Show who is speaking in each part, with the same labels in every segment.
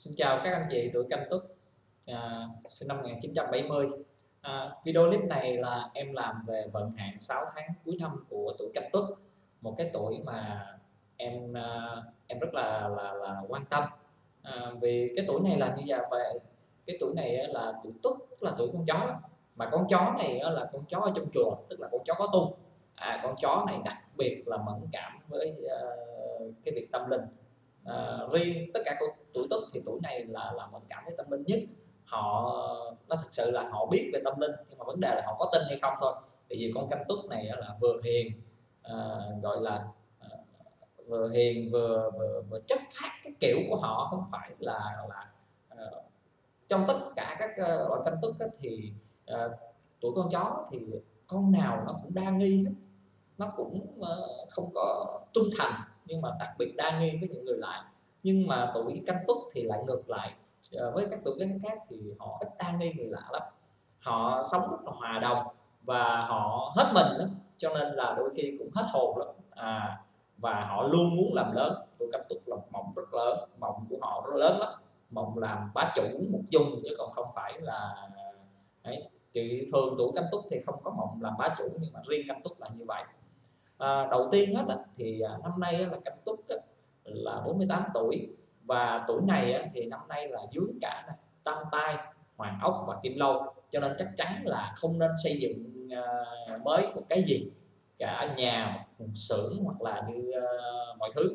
Speaker 1: Xin chào các anh chị tuổi Canh Tuất, sinh năm 1970. Video clip này là em làm về vận hạn 6 tháng cuối năm của tuổi Canh Tuất, một cái tuổi mà em rất là quan tâm. Vì cái tuổi này là như vậy, cái tuổi này là tuổi Tuất, tức là tuổi con chó, mà con chó này là con chó ở trong chùa, tức là con chó có tu. Con chó này đặc biệt là mẫn cảm với cái việc tâm linh. Riêng tất cả tuổi Tuất thì tuổi này là mẫn cảm với tâm linh nhất. Nó thực sự là họ biết về tâm linh, nhưng mà vấn đề là họ có tin hay không thôi. Tại vì con Canh Tuất này là vừa hiền, gọi là vừa hiền vừa chất phác. Cái kiểu của họ không phải là trong tất cả các loại Canh Tuất thì tuổi con chó thì con nào nó cũng đa nghi hết, nó cũng không có trung thành, nhưng mà đặc biệt đa nghi với những người lạ. Nhưng mà tuổi Canh Tuất thì lại ngược lại, với các tuổi Canh khác thì họ ít đa nghi người lạ lắm, họ sống rất là hòa đồng và họ hết mình lắm, cho nên là đôi khi cũng hết hồn lắm. Và họ luôn muốn làm lớn. Tuổi Canh Tuất là mộng rất lớn, mộng của họ rất lớn lắm, mộng làm bá chủ một dung, chứ còn không phải là ấy. Chị thường tuổi Canh Tuất thì không có mộng làm bá chủ, nhưng mà riêng Canh Tuất là như vậy. Đầu tiên hết thì năm nay là Canh Tuất là 48 tuổi, và tuổi này thì năm nay là dướng cả Tam Tai, Hoàng Ốc và Kim Lâu, cho nên chắc chắn là không nên xây dựng mới một cái gì cả, nhà, một xưởng hoặc là như mọi thứ.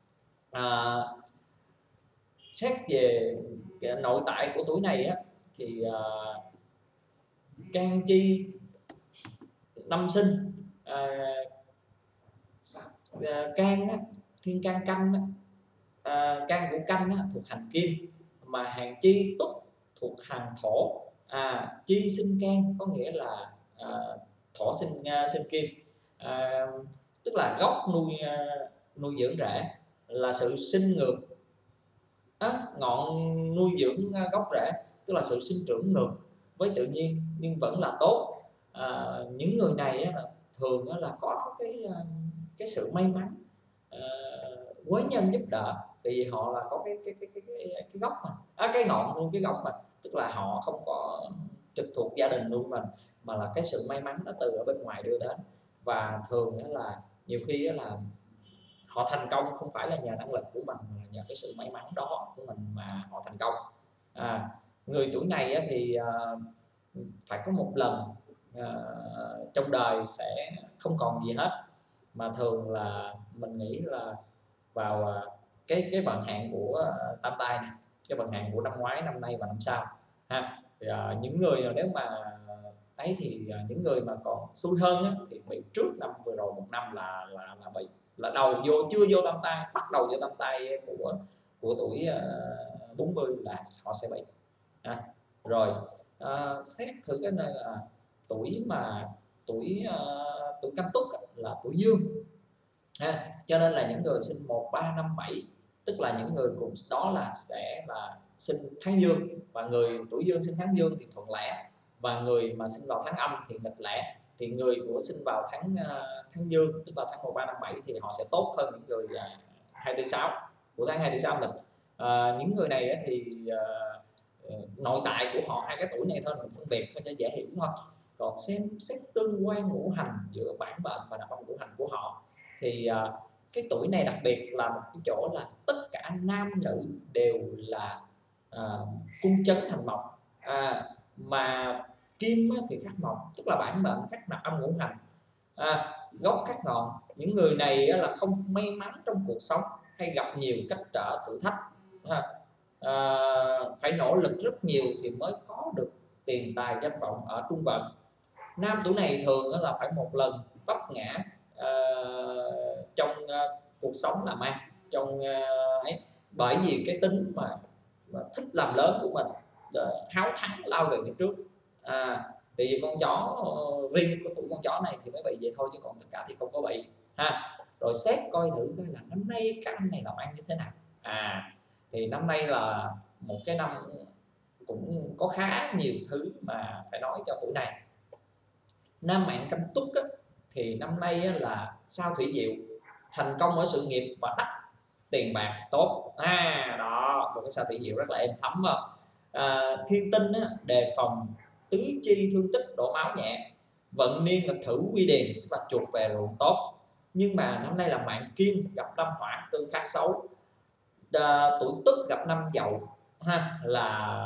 Speaker 1: Xét về nội tại của tuổi này thì can chi năm sinh, can thiên can canh, can của canh thuộc hành kim, mà hàng chi Tuất thuộc hành thổ. Chi sinh can có nghĩa là thổ sinh kim, tức là gốc nuôi dưỡng rễ, là sự sinh ngược. Ngọn nuôi dưỡng gốc rễ, tức là sự sinh trưởng ngược với tự nhiên nhưng vẫn là tốt. Những người này thường là có cái sự may mắn, quế nhân giúp đỡ, tại vì họ là có cái gốc cái ngọn nuôi cái gốc, tức là họ không có trực thuộc gia đình nuôi mình, mà là cái sự may mắn nó từ ở bên ngoài đưa đến. Và thường là nhiều khi là họ thành công không phải là nhờ năng lực của mình, mà là nhờ cái sự may mắn đó của mình mà họ thành công. Người tuổi này thì phải có một lần trong đời sẽ không còn gì hết, mà thường là mình nghĩ là vào cái vận hạn của Tam Tai này, cái vận hạn của năm ngoái, năm nay và năm sau thì những người nếu mà ấy thì những người mà còn xui hơn thì bị trước năm vừa rồi một năm là bị đầu vô chưa vô Tam Tai, bắt đầu vô Tam Tai của tuổi 40 là họ sẽ bị. Rồi xét thử cái này là tuổi tuổi Canh Tuất là tuổi dương, cho nên là những người sinh 1357, tức là những người cùng đó là sẽ là sinh tháng dương, và người tuổi dương sinh tháng dương thì thuận lẽ, và người mà sinh vào tháng âm thì nghịch lẽ. Thì người của sinh vào tháng dương, tức là tháng 1357 thì họ sẽ tốt hơn những người 246 của tháng 246 nghịch. Những người này thì nội tại của họ hai cái tuổi này thôi, mình phân biệt cho dễ hiểu thôi. Còn xem xét tương quan ngũ hành giữa bản mệnh và đặc bản ngũ hành của họ thì cái tuổi này đặc biệt là một cái chỗ là tất cả nam nữ đều là cung chấn hành mộc, mà kim thì khắc mộc, tức là bản mệnh khắc nạp âm ngũ hành, gốc khắc ngọn. Những người này là không may mắn trong cuộc sống, hay gặp nhiều cách trở thử thách, phải nỗ lực rất nhiều thì mới có được tiền tài danh vọng ở trung vận. Nam tuổi này thường là phải một lần vấp ngã trong cuộc sống làm ăn, trong ấy, bởi vì cái tính mà thích làm lớn của mình, háo thắng lao về phía trước. Tại vì con chó riêng của tuổi con chó này thì mới bị vậy thôi, chứ còn tất cả thì không có bị. Rồi xét coi thử coi là năm nay các anh này làm ăn như thế nào. Thì năm nay là một cái năm cũng có khá nhiều thứ mà phải nói cho tuổi này. Nam mạng Canh Tuất thì năm nay là sao thủy diệu, thành công ở sự nghiệp và đắc tiền bạc tốt. Đó một cái sao thủy diệu rất là êm thấm. Thiên tinh á, đề phòng tứ chi thương tích đổ máu nhẹ. Vận niên là thử quy điền, tức là chuột về ruộng tốt. Nhưng mà năm nay là mạng kim gặp năm hỏa tương khắc xấu. Tuổi Tuất gặp năm Dậu là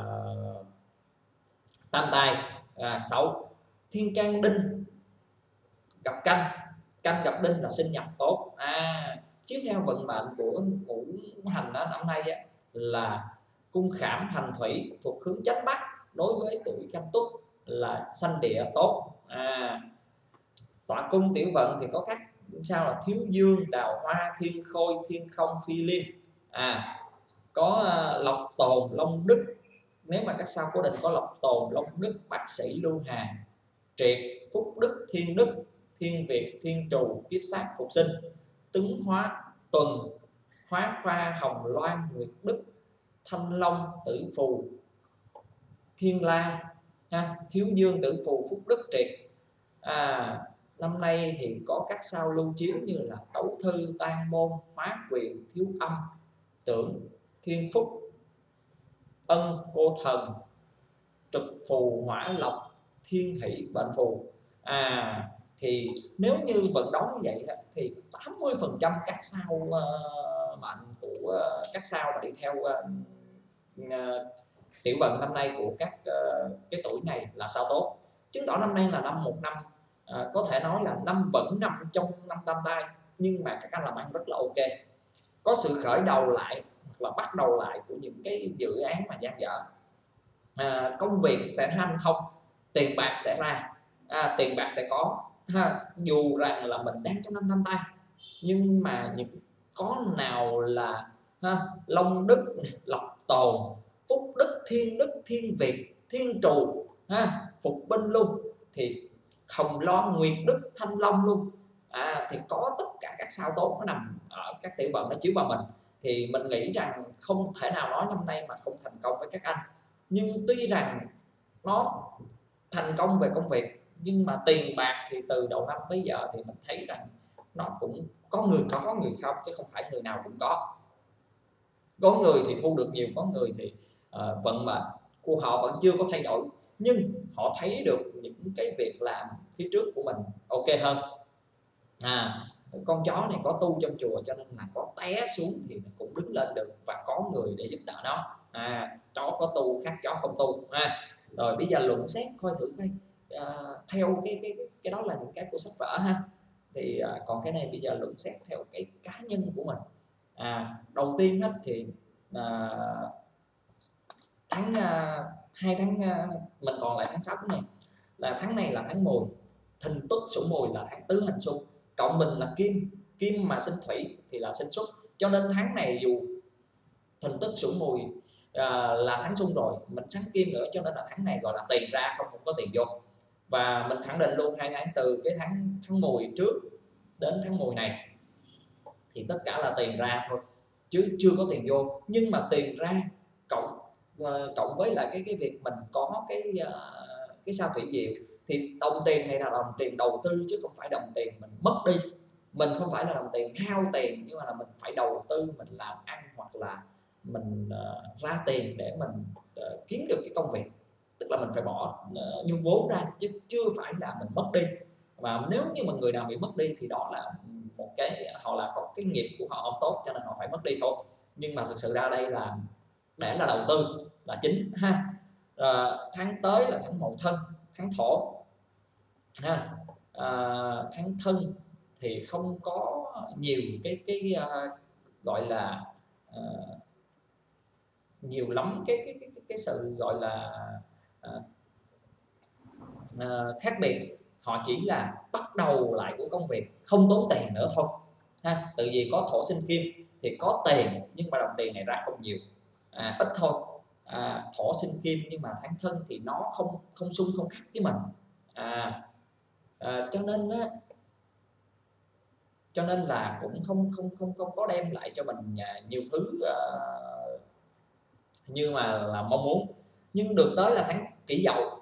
Speaker 1: tam tai xấu. Thiên can đinh gặp canh, canh gặp đinh là sinh nhập tốt. Chiếu theo vận mệnh của ngũ hành đó, năm nay á, là cung khảm hành thủy thuộc hướng chánh bắc, đối với tuổi Canh Tuất là sanh địa tốt. Tọa cung tiểu vận thì có các sao là thiếu dương, đào hoa, thiên khôi, thiên không, phi liêm. Có lộc tồn, long đức. Nếu mà các sao cố định có lộc tồn, long đức, bác sĩ, lưu hà, triệt, phúc đức, thiên đức, thiên việt, thiên trù, kiếp sát, phục sinh, tứng hóa, tuần, hóa pha, hồng loan, nguyệt đức, thanh long, tử phù, thiên la, thiếu dương, tử phù, phúc đức, triệt. Năm nay thì có các sao lưu chiếu như là tấu thư, tan môn, hóa quyền, thiếu âm, tưởng, thiên phúc, ân, cô thần, trực phù, hỏa lộc, thiên hỷ, bệnh phù. Thì nếu như vận đấu như vậy thì 80% các sao mệnh của các sao mà đi theo tiểu vận năm nay của các cái tuổi này là sao tốt, chứng tỏ năm nay là một năm có thể nói là năm vẫn nằm trong năm tam tai, nhưng mà các anh làm ăn rất là ok, có sự khởi đầu lại hoặc là bắt đầu lại của những cái dự án mà dang dở. Công việc sẽ hanh thông, tiền bạc sẽ ra, tiền bạc sẽ có. Dù rằng là mình đang trong năm tam tai, nhưng mà những có nào là long đức, lộc tồn, phúc đức, thiên việt, thiên trù, phục binh luôn, thì hồng loan, nguyệt đức, thanh long luôn. Thì có tất cả các sao tốt nó nằm ở các tiểu vận nó chiếu vào mình, thì mình nghĩ rằng không thể nào nói năm nay mà không thành công với các anh. Nhưng tuy rằng nó thành công về công việc, nhưng mà tiền bạc thì từ đầu năm tới giờ thì mình thấy rằng nó cũng có người có người không, chứ không phải người nào cũng có. Có người thì thu được nhiều, có người thì vận mệnh của họ vẫn chưa có thay đổi, nhưng họ thấy được những cái việc làm phía trước của mình ok hơn. Con chó này có tu trong chùa cho nên là có té xuống thì mình cũng đứng lên được và có người để giúp đỡ nó. Chó có tu khác chó không tu. Rồi bây giờ luận xét coi thử coi theo cái đó là những cái của sách vở ha, thì còn cái này bây giờ luận xét theo cái cá nhân của mình. Đầu tiên hết thì tháng 2 tháng mình còn lại tháng 6 này, là tháng này là tháng Mùi, Thìn Tuất Sửu Mùi là tháng tứ hành xung, cộng mình là kim mà sinh thủy thì là sinh xuất, cho nên tháng này dù Thìn Tuất Sửu Mùi là tháng xung rồi, mình sáng kim nữa, cho nên là tháng này gọi là tiền ra không có tiền vô. Và mình khẳng định luôn 2 tháng từ cái tháng Mùi trước đến tháng Mùi này thì tất cả là tiền ra thôi, chứ chưa có tiền vô. Nhưng mà tiền ra cộng với lại cái việc mình có cái sao thủy diệu, thì đồng tiền này là đồng tiền đầu tư chứ không phải đồng tiền mình mất đi. Mình không phải là đồng tiền hao tiền, nhưng mà là mình phải đầu tư, mình làm ăn hoặc là mình ra tiền để mình kiếm được cái công việc, tức là mình phải bỏ nhung vốn ra, chứ chưa phải là mình mất đi. Và nếu như mà người nào bị mất đi thì đó là một cái họ là có cái nghiệp của họ không tốt, cho nên họ phải mất đi thôi. Nhưng mà thực sự ra đây là để là đầu tư là chính ha. Tháng tới là tháng Mậu Thân, tháng Thổ tháng Thân thì không có nhiều cái gọi là nhiều lắm cái sự gọi là khác biệt. Họ chỉ là bắt đầu lại của công việc, không tốn tiền nữa thôi Tự vì có thổ sinh kim thì có tiền, nhưng mà đồng tiền này ra không nhiều, ít thôi. Thổ sinh kim nhưng mà tháng Thân thì nó không xung không khắc với mình. Cho nên là cũng không có đem lại cho mình nhiều thứ như mà là mong muốn. Nhưng được tới là tháng Kỷ Dậu.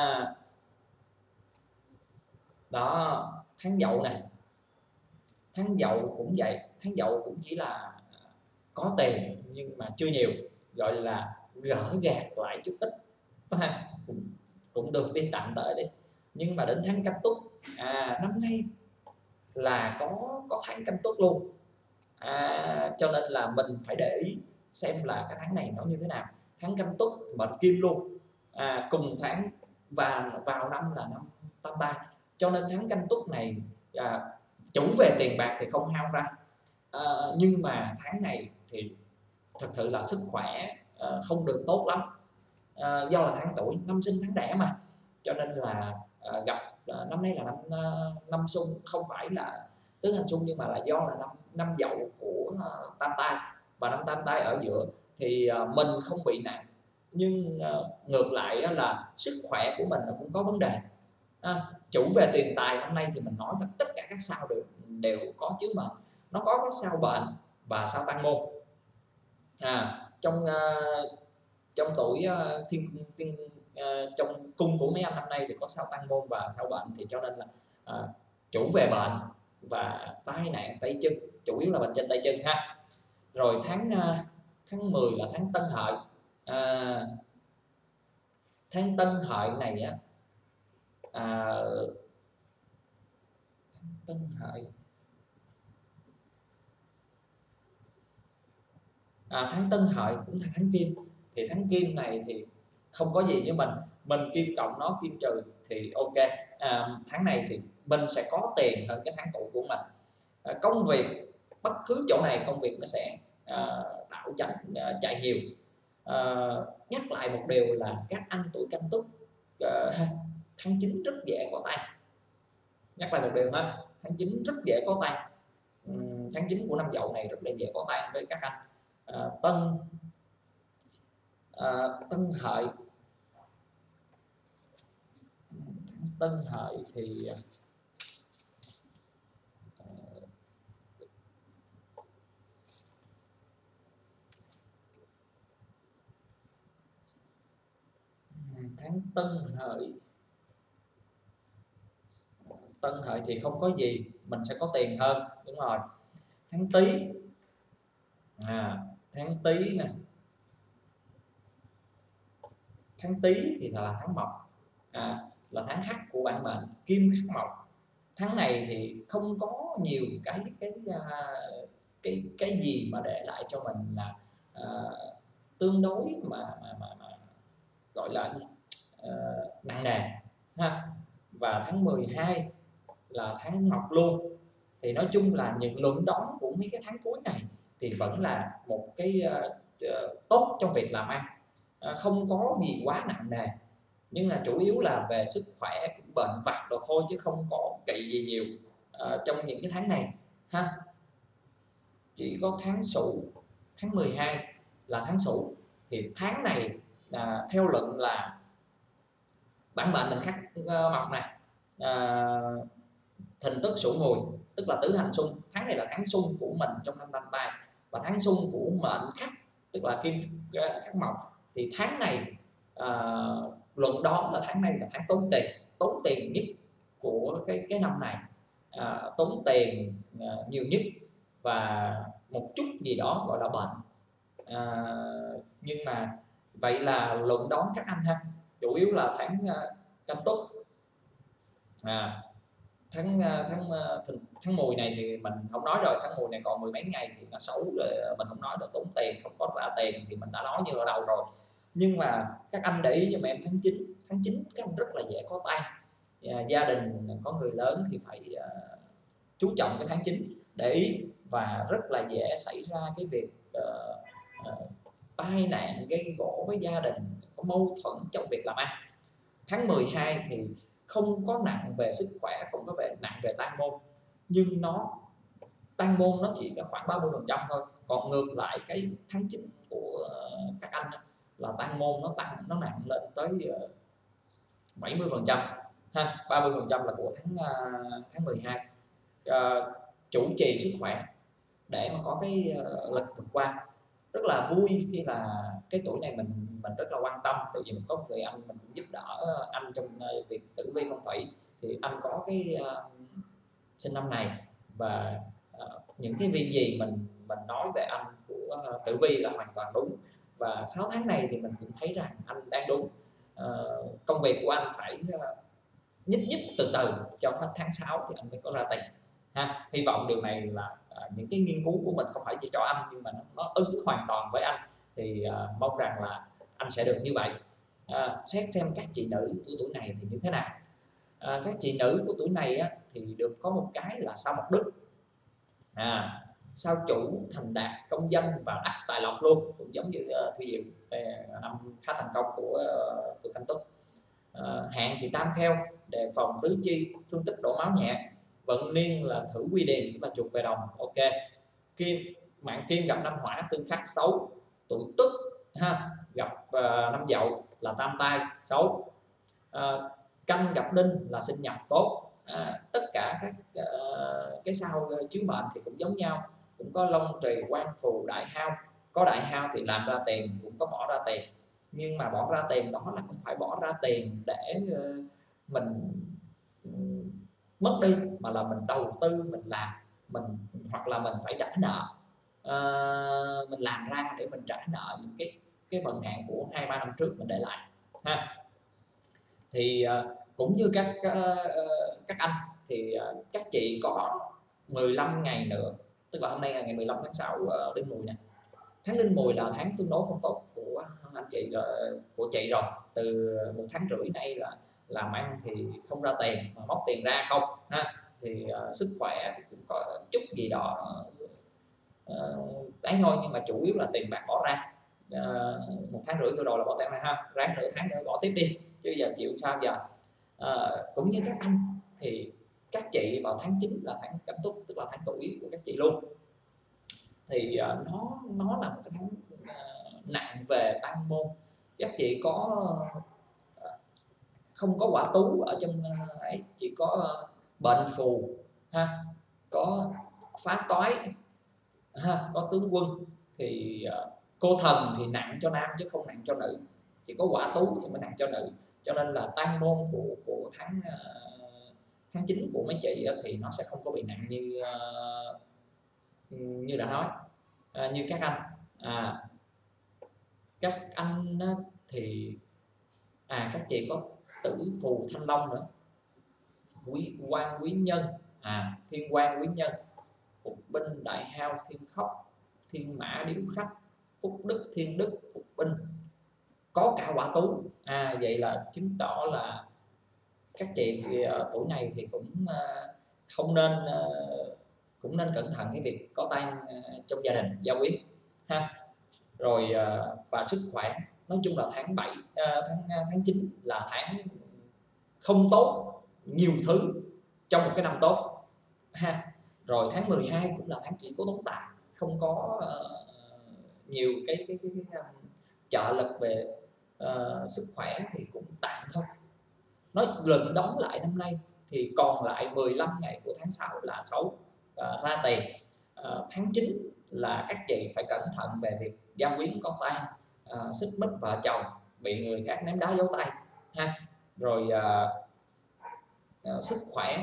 Speaker 1: Đó, tháng Dậu này, tháng Dậu cũng vậy, tháng Dậu cũng chỉ là có tiền nhưng mà chưa nhiều, gọi là gỡ gạc lại chút ít cũng, cũng được đi, tạm tới đi. Nhưng mà đến tháng Canh Tuất, năm nay là có tháng Canh Tuất luôn, cho nên là mình phải để ý xem là cái tháng này nó như thế nào. Tháng Canh Tuất mệnh Kim luôn, cùng tháng và vào năm là năm Tam Tai, cho nên tháng Canh Tuất này chủ về tiền bạc thì không hao ra, nhưng mà tháng này thì thật sự là sức khỏe không được tốt lắm, do là tháng tuổi năm sinh tháng đẻ mà, cho nên là gặp năm nay là năm xung, không phải là tứ hành xung, nhưng mà là do là năm dậu của Tam Tai, và năm Tam Tai ở giữa thì mình không bị nặng, nhưng ngược lại là sức khỏe của mình cũng có vấn đề. Chủ về tiền tài năm nay thì mình nói là tất cả các sao đều có chứa mệnh, nó có cái sao bệnh và sao tăng môn. Trong trong tuổi trong cung của mấy anh năm nay thì có sao tăng môn và sao bệnh, thì cho nên là chủ về bệnh và tai nạn tay chân, chủ yếu là bệnh trên tay chân ha. Rồi tháng 10 là tháng Tân Hợi. Tháng Tân Hợi này Tân Hợi tháng Tân Hợi cũng là tháng Kim, thì tháng Kim này thì không có gì với mình kim cộng nó kim trừ thì ok. Tháng này thì mình sẽ có tiền hơn cái tháng tuổi của mình. Công việc bất cứ chỗ này công việc nó sẽ đảo chạy nhiều. Nhắc lại một điều là các anh tuổi Canh Tuất tháng 9 rất dễ có tay. Nhắc lại một điều ha, tháng 9 rất dễ có tay. Tháng 9 của năm Dậu này rất là dễ có tay với các anh. Tân Hợi, Tân Hợi thì tháng Tân Hợi thì không có gì, mình sẽ có tiền hơn, đúng rồi. Tháng Tý, tháng Tý nè, tháng Tý thì là tháng Mộc, là tháng khắc của bản mệnh Kim khắc Mộc. Tháng này thì không có nhiều cái gì mà để lại cho mình là tương đối mà gọi là nặng nề ha. Và tháng 12 là tháng Mộc luôn, thì nói chung là những luận đón của mấy cái tháng cuối này thì vẫn là một cái tốt trong việc làm ăn, không có gì quá nặng nề, nhưng là chủ yếu là về sức khỏe, cũng bệnh vặt rồi thôi, chứ không có kỵ gì nhiều trong những cái tháng này ha. Chỉ có tháng Sửu, tháng 12 là tháng Sửu, thì tháng này theo luận là bản mệnh mình khắc Mộc này, Thìn Tức Sửu Mùi, tức là tứ hành xung. Tháng này là tháng xung của mình trong năm Tam Tai, và tháng xung của mệnh khắc, tức là Kim khắc Mộc, thì tháng này luận đón là tháng này là tháng tốn tiền nhất của cái năm này, tốn tiền nhiều nhất, và một chút gì đó gọi là bệnh. Nhưng mà vậy là luận đón các anh ha, chủ yếu là tháng Canh Tuất. Tháng Mùi này thì mình không nói rồi, tháng Mùi này còn mười mấy ngày thì nó xấu rồi, mình không nói, được tốn tiền, không có ra tiền thì mình đã nói như ở đầu rồi. Nhưng mà các anh để ý giùm em tháng 9 các anh rất là dễ có tay. Gia đình có người lớn thì phải chú trọng cái tháng 9, để ý, và rất là dễ xảy ra cái việc tai nạn, gây gổ với gia đình, có mâu thuẫn trong việc làm ăn. Tháng 12 thì không có nặng về sức khỏe, không có nặng về tăng môn, nhưng nó tăng môn nó chỉ có khoảng 30% thôi. Còn ngược lại cái tháng 9 của các anh là tăng môn nó nặng lên tới 70% ha. 30% là của tháng 12. Chủ trì sức khỏe để mà có cái lực vượt qua. Rất là vui khi là cái tuổi này mình rất là quan tâm, tại vì mình có một người anh mình giúp đỡ anh trong việc tử vi phong thủy, thì anh có cái sinh năm này, và những cái viên gì mình nói về anh của của tử vi là hoàn toàn đúng, và 6 tháng này thì mình cũng thấy rằng anh đang đúng. Công việc của anh phải nhích nhích từ từ cho hết tháng 6 thì anh mới có ra tiền ha. Hy vọng điều này là những cái nghiên cứu của mình không phải chỉ cho anh nhưng mà nó ứng hoàn toàn với anh, thì mong rằng là anh sẽ được như vậy. Xét xem các chị nữ của tuổi này thì như thế nào. Các chị nữ của tuổi này á, thì được có một cái là sao mộc đức, sao chủ thành đạt công danh và đắc tài lộc luôn, cũng giống như Thùy Diệu, năm khá thành công của tuổi Canh Tuất. Hạn thì tam kheo, đề phòng tứ chi, thương tích đổ máu nhẹ. Vận niên là thử quy điền, tức là chuột về đồng. Ok. Mạng kim gặp năm hỏa tương khắc xấu. Tuổi Tuất gặp năm Dậu là tam tai xấu. Canh gặp đinh là sinh nhập tốt. Tất cả các cái sao chiếu mệnh thì cũng giống nhau, cũng có long trì, quan phù, đại hao. Có đại hao thì làm ra tiền, cũng có bỏ ra tiền, nhưng mà bỏ ra tiền đó là không phải bỏ ra tiền để mình mất đi, mà là mình đầu tư, mình làm, mình hoặc là mình phải trả nợ. Mình làm ra để mình trả nợ những cái vận hạn của 2-3 năm trước mình để lại ha. Thì cũng như các anh thì các chị có 15 ngày nữa, tức là hôm nay là ngày 15 tháng 6 Đinh Mùi nè. Tháng Đinh Mùi là tháng tương đối không tốt của anh chị của chị rồi. Từ 1,5 tháng nay là làm ăn thì không ra tiền mà móc tiền ra không ha. Thì sức khỏe thì cũng có chút gì đó đấy thôi, nhưng mà chủ yếu là tiền bạc bỏ ra. 1,5 tháng vừa rồi là bỏ tiền ra ha, ráng nửa tháng nữa bỏ tiếp đi chứ giờ chịu sao giờ. Cũng như các anh thì các chị vào tháng 9 là tháng Canh Tuất, tức là tháng tuổi của các chị luôn, thì nó là một cái tháng nặng về tam môn. Các chị có không có quả tú ở trong ấy, chỉ có bệnh phù ha, có phá toái ha, có tướng quân. Thì cô thần thì nặng cho nam chứ không nặng cho nữ, chỉ có quả tú thì mới nặng cho nữ. Cho nên là tam môn của tháng 9 của mấy chị thì nó sẽ không có bị nặng như đã nói. Như các anh thì các chị có tử phù thanh long nữa, quan quý nhân, thiên quan quý nhân, phục binh đại hao, thiên khóc, thiên mã điếu khách, phúc đức thiên đức, phục binh, có cả quả tú. Vậy là chứng tỏ là các chị tuổi này thì cũng không nên cũng nên cẩn thận cái việc có tang trong gia đình gia quyến ha. Rồi và sức khỏe, nói chung là tháng 9 là tháng không tốt nhiều thứ trong một cái năm tốt ha. Rồi tháng 12 cũng là tháng chỉ có tốn tài, không có nhiều cái trợ lực về sức khỏe thì cũng tạm thôi. Nói lần đóng lại năm nay thì còn lại 15 ngày của tháng 6 là xấu, ra tiền. Tháng 9 là các chị phải cẩn thận về việc gia quyến có tang, xích mích vợ chồng, bị người khác ném đá giấu tay ha. Rồi sức khỏe,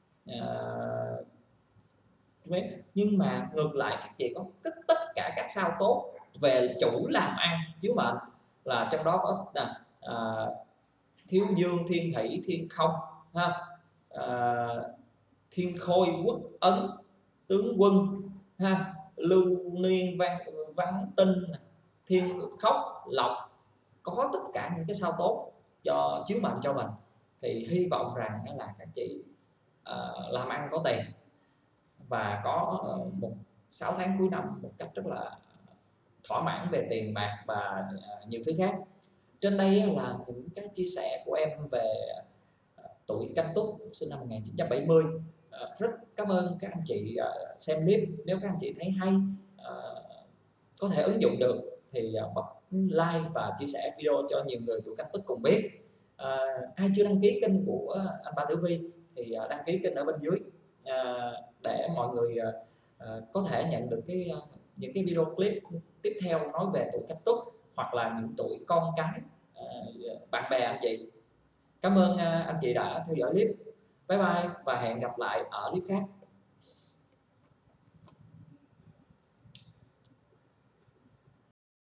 Speaker 1: nhưng mà ngược lại các chị có tất cả các sao tốt về chủ làm ăn chiếu mệnh, là trong đó có thiếu dương, thiên thủy, thiên không ha, thiên khôi, quốc ấn, tướng quân ha, lưu niên, văn tinh, thiên khốc, lộc, có tất cả những cái sao tốt cho chiếu mệnh cho mình. Thì hy vọng rằng là các chị làm ăn có tiền và có 6 tháng cuối năm một cách rất là thỏa mãn về tiền bạc và nhiều thứ khác. Trên đây là những cái chia sẻ của em về tuổi Canh Tuất sinh năm 1970. Rất cảm ơn các anh chị xem clip. Nếu các anh chị thấy hay, có thể ứng dụng được thì bật like và chia sẻ video cho nhiều người tuổi Canh Tuất cùng biết. Ai chưa đăng ký kênh của anh Ba Tử Vi thì đăng ký kênh ở bên dưới để mọi người có thể nhận được những cái video clip tiếp theo nói về tuổi Canh Tuất hoặc là những tuổi con cái bạn bè anh chị. Cảm ơn anh chị đã theo dõi clip. Bye bye và hẹn gặp lại ở clip khác.